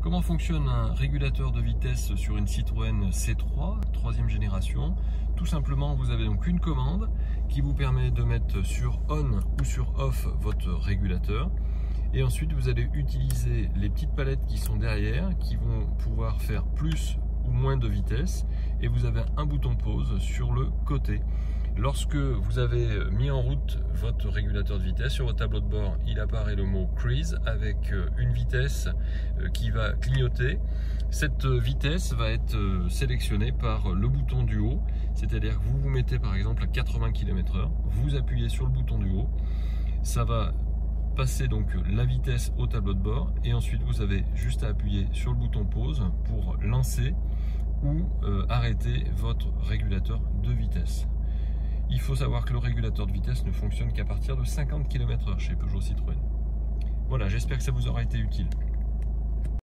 Comment fonctionne un régulateur de vitesse sur une Citroën C3, 3e génération? Tout simplement, vous avez donc une commande qui vous permet de mettre sur on ou sur off votre régulateur. Et ensuite, vous allez utiliser les petites palettes qui sont derrière, qui vont pouvoir faire plus ou moins de vitesse. Et vous avez un bouton pause sur le côté. Lorsque vous avez mis en route votre régulateur de vitesse, sur votre tableau de bord, il apparaît le mot Cruise avec une vitesse qui va clignoter. Cette vitesse va être sélectionnée par le bouton du haut, c'est-à-dire que vous vous mettez par exemple à 80 km/h, vous appuyez sur le bouton du haut, ça va passer donc la vitesse au tableau de bord et ensuite vous avez juste à appuyer sur le bouton pause pour lancer ou arrêter votre régulateur de vitesse. Il faut savoir que le régulateur de vitesse ne fonctionne qu'à partir de 50 km/h chez Peugeot Citroën. Voilà, j'espère que ça vous aura été utile.